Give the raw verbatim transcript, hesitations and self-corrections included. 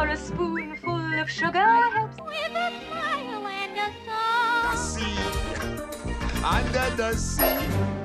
a spoonful of sugar helps. With a smile and a song. The sea, under the sea.